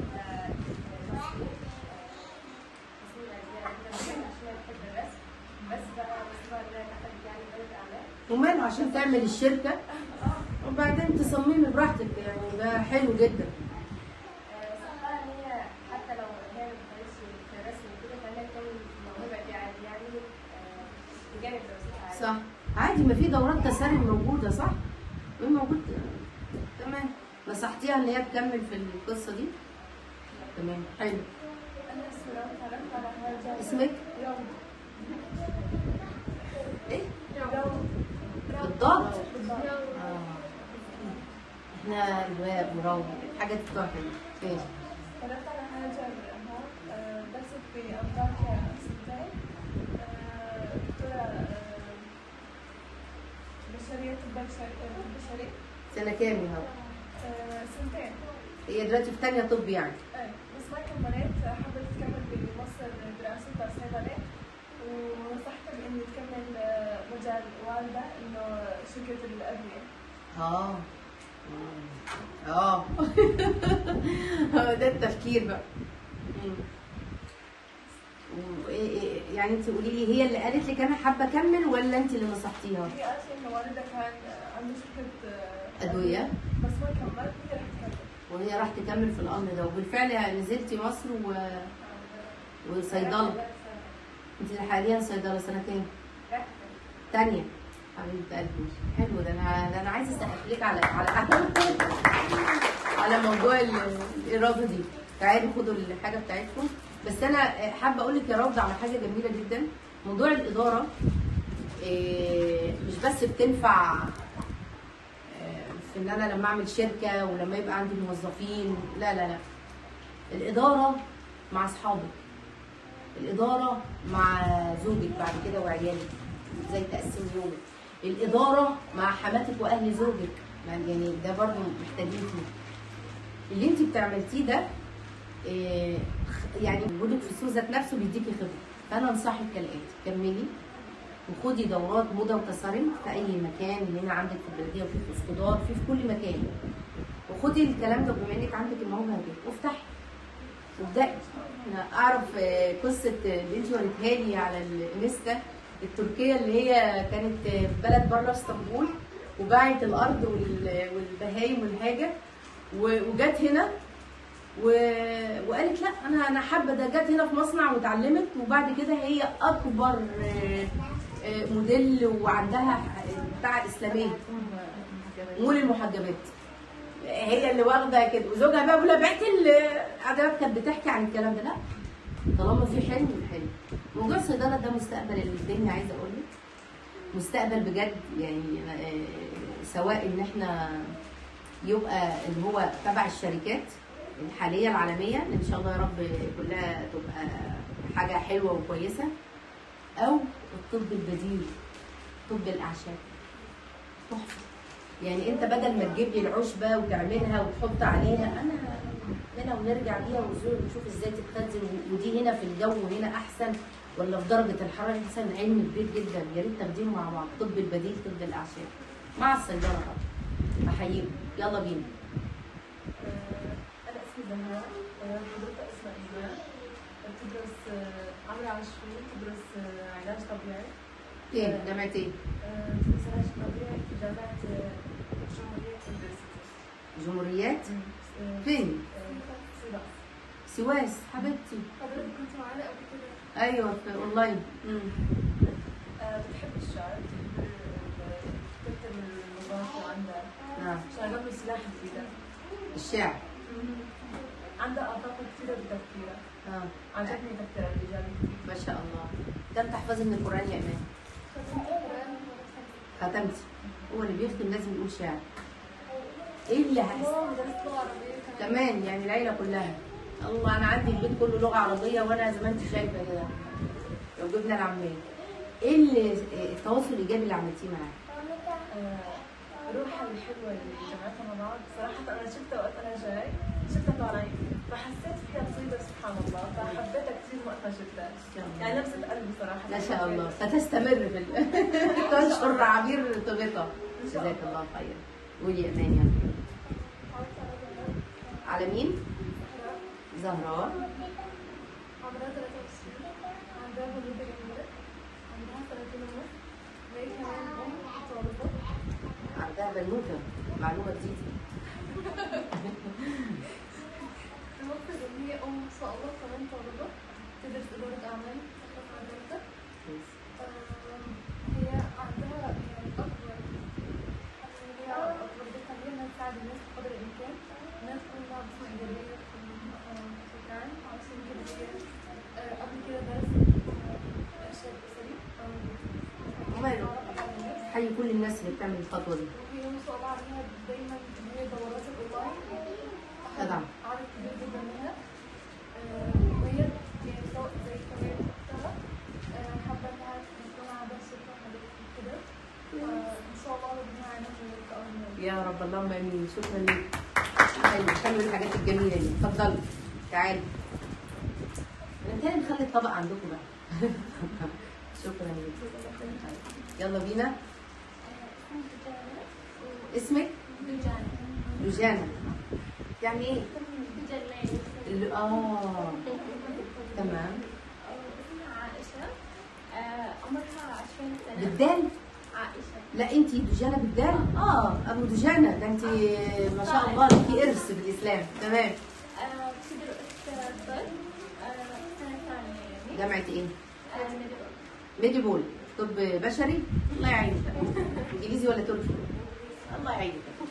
بس وماله عشان تعمل الشركه وبعدين تصممي براحتك، يعني ده حلو جدا. صراحة هي حتى لو هي ما بتفهمش في الرسم وكده فهي تكون موهبة دي عادي يعني آه، بجانب دراستها عادي. صح عادي، ما في دورات تساري موجوده صح؟ ايه موجود تمام. نصحتيها ان هي تكمل في القصه دي؟ تمام حلو. أنا اسمي روضة، تعرفت على حاجة. اسمك؟ روضة. ايه؟ روضة. بالضبط. بالضبط. اه احنا الواء وروضة حاجات بتوع كده ماشي. تعرفت على حاجة هون آه، درست في أنطاكيا سنتين آه، دكتورة آه، بشرية طب بشري سنه كام يا هوا؟ آه، سنتين. هي دلوقتي في تانية طب يعني. ايه بس ما كملت، حبيت تكمل بمصر دراستها صيدلة ونصحتها بإني تكمل آه، مجال والدة إنه شركة الأدوية. اه اه هو ده التفكير بقى. مم. و- إيه- إيه- يعني انت قولي لي هي اللي قالت لك انا حابه اكمل ولا انت اللي نصحتيها؟ هي قالت لي إنه والدها كان عنده شركة آه، ادويه بس ما كملت، هي رح تكمل. وهي راح تكمل في الامر ده، وبالفعل نزلتي مصر و... وصيدله. انت حاليا صيدله سنه كام؟ تانية. حبيبه قلبي حلو ده. انا ده انا عايزه اسقف لك على على على موضوع ال- الاراده دي. تعالوا خدوا الحاجه بتاعتكم. بس انا حابه اقول لك يا روضه على حاجه جميله جدا. موضوع الاداره إيه، مش بس بتنفع آه، في ان انا لما اعمل شركه ولما يبقى عندي موظفين، لا لا لا. الاداره مع اصحابك، الاداره مع زوجك بعد كده وعيالك، ازاي تقسم يومك، الاداره مع حماتك واهل زوجك، يعني ده برضو محتاجين فيه. اللي انت بتعملتيه ده إيه، يعني وجودك في السوق ذات نفسه بيديكي خبره. فانا انصحك كالاتي: كملي وخدي دورات موضه وتصاريم في اي مكان، هنا عندك في البلديه وفي في اسكندريه في في كل مكان. وخدي الكلام ده بما انك عندك الموهبه دي وافتحي وابدأي. انا اعرف آه، قصه اللي انت وريتها لي على الانستا التركيه اللي هي كانت في بلد بره اسطنبول وباعت الارض وال- والبهايم والحاجه و- وجت هنا و- وقالت لا انا انا حابه ده. جت هنا في مصنع واتعلمت وبعد كده هي اكبر آه، آه، موديل وعندها بتاع الاسلاميه مول المحجبات. هي اللي واخده كده وزوجها بقى بيقول لها بعت الادوات. كانت بتحكي عن الكلام ده. لا طالما في حلم حلم. موضوع الصيدله ده مستقبل الدنيا، عايزه اقول لك مستقبل بجد. يعني آه، سواء ان احنا يبقى اللي هو تبع الشركات الحاليه العالميه ان شاء الله يا رب كلها تبقى حاجه حلوه وكويسه، او الطب البديل، طب الاعشاب تحفه. يعني انت بدل ما تجيب لي العشبه وتعملها وتحط عليها، انا هنا ونرجع بيها ونشوف ازاي تتخزن، ودي هنا في الجو وهنا احسن ولا في درجه الحراره احسن. علم كبير جدا، يا ريت تاخديهم مع بعض. طب البديل، طب الاعشاب مع الصيدله طبعا. احييكم، يلا بينا. أنا اسمي زهراء، حضرتها اسمها إيمان، بتدرس آه، عمري عشرين، بتدرس آه، علاج طبيعي. فين؟ جامعه ايه؟ آه، بتدرس علاج طبيعي في جامعة آه، جمهورية الدرسة. جمهوريات؟ فين؟ سيداس. سواس حبيبتي. حضرتك كنت معانا قبل كده؟ ايوه في اونلاين. امم آه، بتحب الشعر، بتحب ال- تكتب اللغات وعندها نعم. شغلات السلاح جديدة. الشعر. عندها آفاق كثيرة بتفكيرها. اه عجبني تفكيرها الإيجابي. ما شاء الله. كم تحفظي من القران يا ايمان؟ ختمتي. هو اللي بيختم لازم يقول شعر. ايه اللي هحس كمان يعني العيله كلها. الله انا عندي البيت كله لغه عربيه، وانا زي ما انت شايفه كده لو جبنا العمال. ايه اللي التواصل الايجابي اللي عملتيه معاه؟ آه، روحها الحلوة اللي جمعتنا مع بعض صراحة. أنا شفتها وقت أنا جاي، شفتها طالعين فحسيت فيها طيبة سبحان الله، فحبيتها كثير وقتها شفتها. يعني لمست قلبي صراحة. ما شاء الله. فتستمر في ال- تنشر عبير طيبتها. جزاك الله خير. قولي يا امان يلا. على مين؟ زهراء. عمرها ثلاثة وعشرين، عندها ولادة جميلة، عندها ثلاثين ونص، وهي كمان أم طالبة. عندها بنوته، معلومه جديده. المفروض إن هي أم إن شاء الله كمان طالبة تدرس إدارة أعمال تخرج مع جامعتها. هي عندها يعني أكبر هي أكبر بتخليها إنها تساعد الناس بقدر الإمكان إنها تكون لها بصمة إيجابية في المكان. عشان كده هي قبل كده درست إرشاد بصري. وماله، حي كل الناس اللي بتعمل الخطوه دي. وهي ما شاء الله عليها دايما اللي هي دورات الأونلاين طبعا عدد كبير جدا منها. وهي يعني سواء زي كمان أختها حابة إنها تكون عندها شركة وحاجات كده. فإن شاء الله ربنا يعينها في يا رب، اللهم امين. شكرا لك. حلو حلو الحاجات الجميله دي. اتفضلي تعالي. انا تاني نخلي الطبق عندكم بقى. شكرا لك. يلا بينا. اسمك؟ لجانا. لجانا. يعني ايه؟ لجانا. ال- اه تمام. اسمها عائشة. عمرها عشرين سنة. بالدال؟ عائشة. لا انت دجانه بالدال؟ اه ابو دجانه، ده انت ما شاء الله ليكي ارث بالاسلام. تمام. بتدرس طب سنة ثانية يعني. جامعه ايه؟ ميديكال. ميديبول، طب بشري. الله يعينك. انجليزي ولا تركي؟ الله يعينك.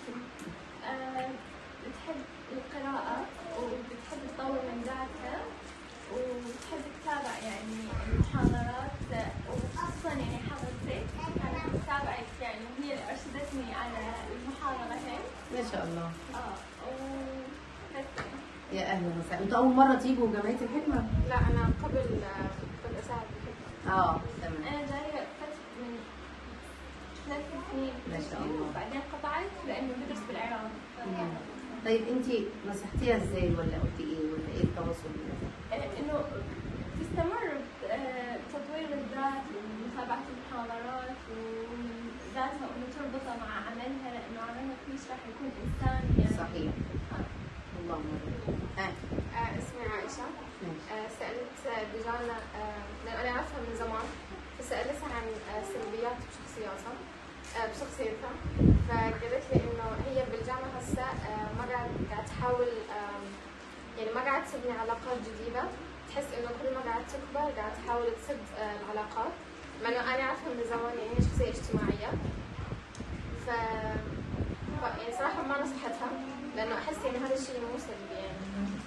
بتحب القراءة وبتحب تطور من ذاتها وبتحب تتابع يعني المحاضرات، وخصوصا يعني حضرتك كانت تتابعك يعني وهي اللي أرشدتني على المحاضرتين. ما شاء الله. اه وبس. يا اهلا وسهلا. انتوا اول مره تيجوا جمعيه الحكمه؟ لا أنا قبل كنت أساعد بحكمة. اه تمام. أنا جاية فترة من ثلاث سنين. ما شاء الله. وبعدين قطعت لأنه بدرس بالعراق. طيب انت نصحتيها ازاي ولا قلتي ايه ولا ايه التواصل؟ انه تستمر بتطوير الذات ومتابعه المحاضرات وذاتها وانه تربطها مع عملها لانه عملها فيش راح يكون انسان يعني. صحيح. اللهم بارك. ها اسمي عائشة. آه سألت دجانا آه لأن أنا أعرفها من زمان، فسألتها عن آه سلبيات بشخصياتها آه بشخصيتها، فقالت لي إنه هي بالجامعة هسه آه ما قاعد قاعد تحاول آه يعني ما قاعد تبني علاقات جديدة، تحس إنه كل ما قاعد تكبر قاعد تحاول تسد آه العلاقات، مع إنه أنا أعرفها من زمان يعني هي شخصية اجتماعية. ف يعني صراحة ما نصحتها لأنه أحس يعني هذا الشيء مو سلبي يعني.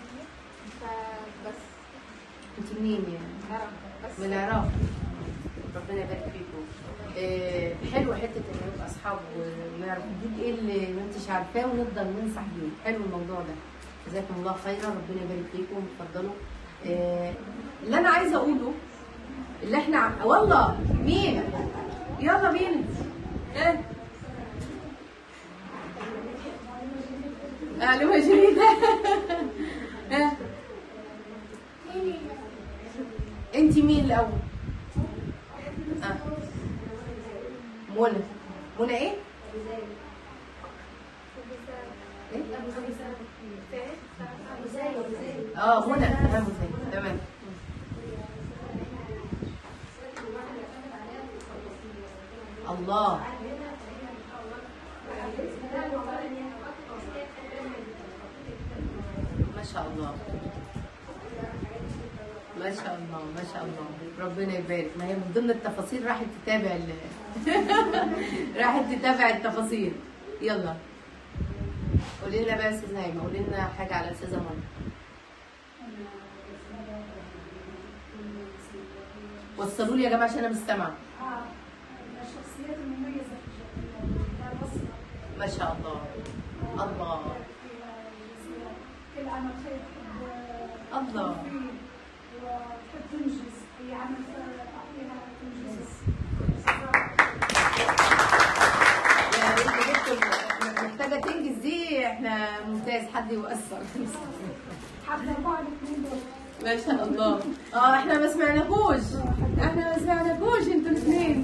فبس. انت منين يعني؟ العراق. بس من العراق. ربنا يبارك فيكم. آه حلوه حته ان نبقى اصحاب ونعرف نجيب ايه اللي ما انتش عارفاه ونفضل ننصح بيه. حلو الموضوع ده. جزاكم الله خيرا، ربنا يبارك فيكم. اتفضلوا. آه اللي انا عايزه اقوله اللي احنا ع... والله مين؟ يلا بينا. ايه؟ معلومه جديده. ها انت مين الاول؟ اه منى. منى ايه؟ ايه؟ اه منى. تمام تمام. الله. ما شاء الله ما شاء الله ما شاء الله. ربنا يبارك. ما هي من ضمن التفاصيل راحت تتابع ال... راحت تتابع التفاصيل. يلا قولي لنا بقى يا استاذه هيما، قولي لنا حاجه على استاذه منى. وصلوا لي يا جماعه عشان انا مش سامعه. الشخصيات المميزة ما شاء الله. الله كل عمل خير تحب الله. وتحب تنجز أي عمل أعطيها تنجز. يعني انت محتاجه تنجز دي، احنا ممتاز. حد يؤثر. حابة بعض الاثنين دول. ما شاء الله. اه احنا ما سمعناكوش، احنا ما سمعناكوش انتوا الاثنين.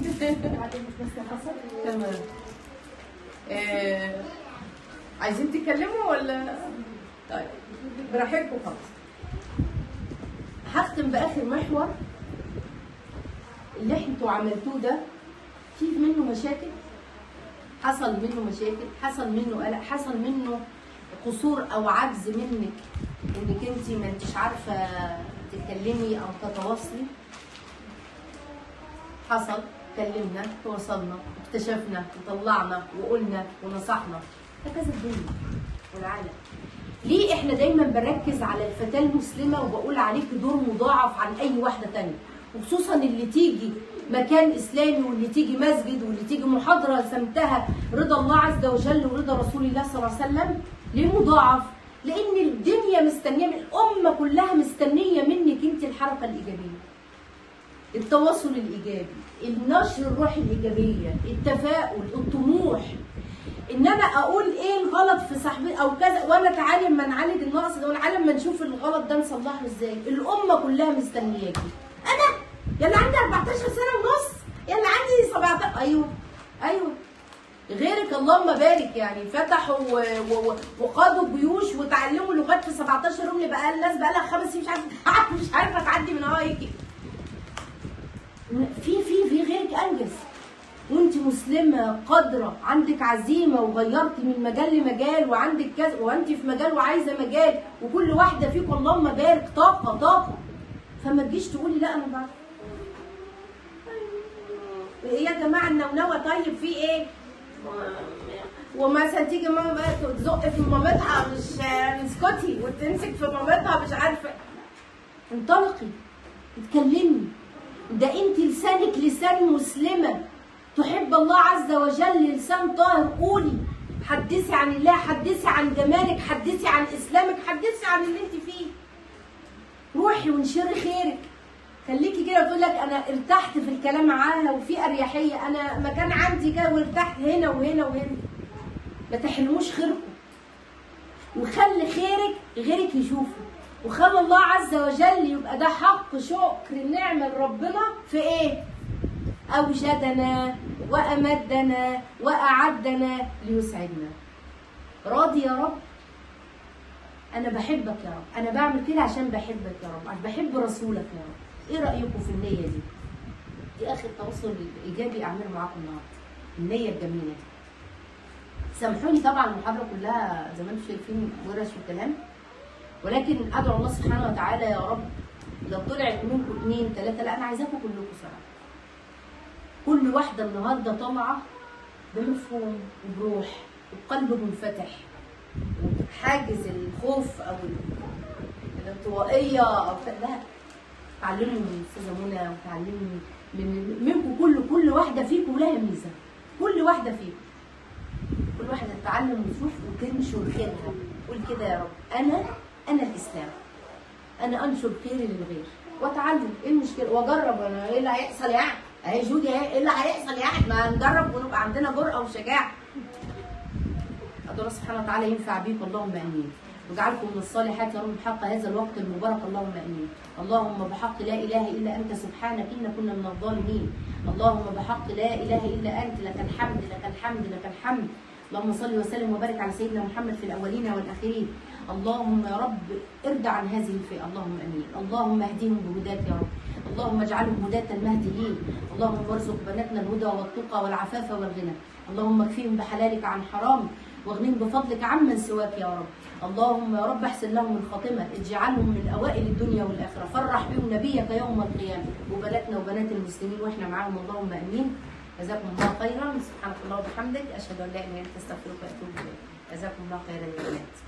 تمام. آه. عايزين تتكلموا ولا؟ طيب براحتكم خالص. هختم باخر محور. اللي انتوا عملتوه ده فيه منه مشاكل حصل منه مشاكل، حصل منه قلق، حصل منه قصور او عجز منك انك انت ما انتش عارفه تتكلمي او تتواصلي. حصل، كلمنا ووصلنا واكتشفنا وطلعنا وقلنا ونصحنا. هكذا الدنيا والعالم. ليه احنا دايما بركز على الفتاه المسلمه وبقول عليك دور مضاعف عن اي واحده تانيه، وخصوصا اللي تيجي مكان اسلامي واللي تيجي مسجد واللي تيجي محاضره سمتها رضا الله عز وجل ورضا رسول الله صلى الله عليه وسلم. ليه مضاعف؟ لان الدنيا مستنيه، الامه كلها مستنيه منك انت الحركه الايجابيه، التواصل الايجابي، النشر الروح الايجابيه، التفاؤل، الطموح. انما اقول ايه الغلط في صاحبي او كذا وانا اتعلم ما نعالج النقص ده ونعلم ما نشوف الغلط ده نصلحه ازاي. الامه كلها مستنياكي. انا يلا عندي أربعتاشر سنه ونص، يلا عندي سبعتاشر. ايوه ايوه غيرك اللهم بارك يعني فتحوا وقادوا جيوش وتعلموا لغات في سبعتاشر يوم. اللي بقى الناس بقى لها خمس سنين مش عارفه مش عارفه تعدي من هوايكي. في في في غيرك انجز، وانت مسلمه قادره، عندك عزيمه وغيرتي من مجال لمجال وعندك كذا، وانت في مجال وعايزه مجال، وكل واحده فيكم اللهم بارك طاقه طاقه. فما تجيش تقولي لا انا بعرف. ايه يا جماعه النونوه؟ طيب في ايه؟ ومثلا تيجي ماما بقى تزق في مامتها مش اسكتي وتمسك في مامتها مش عارفه. انطلقي اتكلمي. ده انت لسانك لسان مسلمه تحب الله عز وجل، لسان طاهر. قولي، حدثي عن الله، حدثي عن جمالك، حدثي عن اسلامك، حدثي عن اللي انت فيه. روحي وانشري خيرك. خليكي كده وتقول لك انا ارتحت في الكلام معاها وفي اريحيه، انا مكان عندي كده وارتحت هنا وهنا وهنا. ما تحرموش خيركم، وخلي خيرك غيرك يشوفه، وخلي الله عز وجل يبقى ده حق شكر النعمه لربنا في ايه؟ اوجدنا وامدنا واعدنا ليسعدنا. راضي يا رب؟ انا بحبك يا رب، انا بعمل كده عشان بحبك يا رب، عشان بحب رسولك يا رب. ايه رايكم في النيه دي؟ دي اخر تواصل ايجابي اعمله معاكم النهارده، النيه الجميله دي. سامحوني طبعا المحاضره كلها زي ما انتم شايفين ورش وكلام، ولكن ادعو الله سبحانه وتعالى يا رب لو طلعت منكم اثنين ثلاثه، لا انا عايزاكم كلكم صراحه. كل واحده النهارده طالعه بمفهوم وبروح وقلب منفتح، حاجز الخوف او الانطوائيه او لا. تعلموا من استاذه منى وتعلموا من منكم، كل كل واحده فيكم لها ميزه، كل واحده فيكم كل واحده تتعلم وتشوف وتنشر خيرها. قول كده يا رب انا انا الاسلام، انا انشر خيري للغير واتعلم. ايه المشكله؟ واجرب. انا ايه اللي هيحصل يعني؟ اهي جودي اهي، ايه اللي هيحصل يعني؟ ما نجرب ونبقى عندنا جرأه وشجاعه. ادعو الله سبحانه وتعالى ينفع بيكم، اللهم امين، واجعلكم من الصالحات يا رب بحق هذا الوقت المبارك، اللهم امين. اللهم بحق لا اله الا انت سبحانك انا كنا من الظالمين. اللهم بحق لا اله الا انت، لك الحمد لك الحمد لك الحمد. اللهم صل وسلم وبارك على سيدنا محمد في الاولين والاخرين. اللهم يا رب ارضى عن هذه الفئه، اللهم امين. اللهم اهدهم بهداك يا رب، اللهم اجعلهم هداة المهديين. اللهم ارزق بناتنا الهدى والتقى والعفاف والغنى. اللهم اكفيهم بحلالك عن حرام، واغنهم بفضلك عمن سواك يا رب. اللهم يا رب احسن لهم الخاتمه، اجعلهم من اوائل الدنيا والاخره، فرح بهم نبيك يوم القيامه، وبناتنا وبنات المسلمين واحنا معاهم، اللهم امين. جزاكم الله خيرا، سبحانك اللهم وبحمدك، اشهد ان لا اله الا انت استغفرك واتوب اليك. جزاكم الله خيرا يا بنات.